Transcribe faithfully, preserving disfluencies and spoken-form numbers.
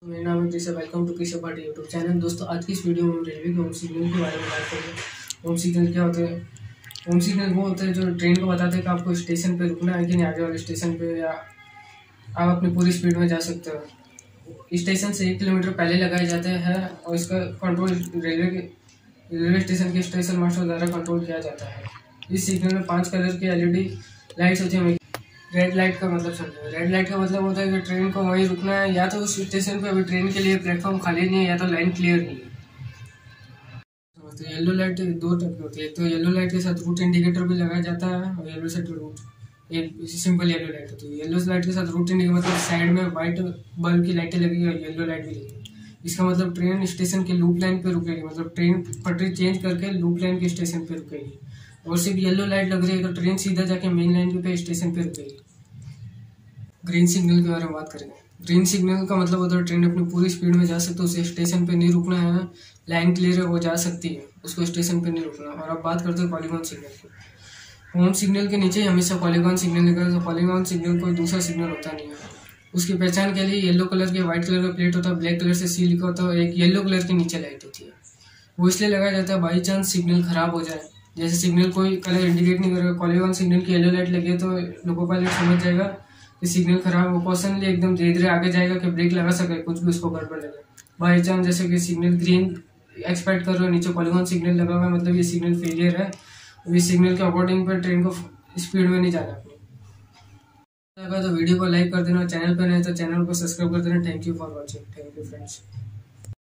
मेरा नाम है Kijiya. Welcome to Kijiya party YouTube channel. दोस्तों, आज की इस वीडियो में हम रेलवे के होम सिग्नल के बारे में बात करेंगे। होम सिग्नल क्या होते हैं? होम सिग्नल वो होते हैं जो ट्रेन को बताते हैं कि आपको स्टेशन पे रुकना है कि नहीं, आगे वाले स्टेशन पे, या आप अपनी पूरी स्पीड में जा सकते हो। स्टेशन से एक किलोमीटर पहले लगाए जाते हैं और इसका कंट्रोल रेलवे के रेलवे स्टेशन के स्टेशन मास्टर द्वारा कंट्रोल किया जाता है। इस सिग्नल में पाँच कलर की एल ई डी लाइट्स होती हैं। रेड लाइट का मतलब समझो। रेड लाइट का मतलब होता है कि ट्रेन को वहीं रुकना है, या तो उस स्टेशन पे अभी ट्रेन के लिए प्लेटफॉर्म खाली नहीं है, या तो लाइन क्लियर नहीं है। तो येलो लाइट दो टाइप की होती है। एक तो येलो लाइट के साथ रूट इंडिकेटर भी लगाया जाता है, और येलो से रूट एक सिंपल येलो लाइट होती है। येलो लाइट के साथ रूट इंडिकेटर मतलब साइड में व्हाइट बल्ब की लाइटें लगेगी और येलो लाइट भी लगेगी। इसका मतलब ट्रेन स्टेशन के लूप लाइन पे रुकेगी, मतलब ट्रेन पटरी चेंज करके लूप लाइन के स्टेशन पे रुकेगी। और सिर्फ येलो लाइट लग रही है तो ट्रेन सीधा जाके मेन लाइन पे स्टेशन पे रुकेगी। ग्रीन सिग्नल के बारे में बात करेंगे। ग्रीन सिग्नल का मतलब होता है ट्रेन अपनी पूरी स्पीड में जा सकते हो, उसे स्टेशन पे नहीं रुकना है, लाइन क्लियर है वो जा सकती है, उसको स्टेशन पे नहीं रुकना। और अब बात करते हैं पॉलीगॉन सिग्नल की। होम सिग्नल के नीचे हमेशा पॉलीगॉन सिग्नल लिखा है। तो पॉलीगॉन सिग्नल कोई दूसरा सिग्नल होता नहीं है। उसकी पहचान के लिए येलो कलर के व्हाइट कलर का प्लेट होता है, ब्लैक कलर से सी लिखा होता है, एक येलो कलर के नीचे लाइट होती है। वो इसलिए लगाया जाता है बाई चांस सिग्नल खराब हो जाए, जैसे सिग्नल कोई कलर इंडिकेट नहीं करेगा, पॉलीगॉन सिग्नल की येलो लाइट लगे तो लोको पायलट समझ जाएगा कि सिग्नल खराब, वो कॉशनली एकदम धीरे धीरे आगे जाएगा कि ब्रेक लगा सके, कुछ भी उसको गड़बड़ लगे। बाई चांस जैसे कि सिग्नल ग्रीन एक्सपेक्ट कर रहे हो, नीचे पॉलीगॉन सिग्नल लगा हुआ है, मतलब ये सिग्नल फेलियर है। इस सिग्नल के अकॉर्डिंग पर ट्रेन को स्पीड में नहीं जाना अपनी। तो वीडियो को लाइक कर देना, चैनल पर नहीं तो चैनल को सब्सक्राइब कर देना। Thank you for watching. Thank you friends.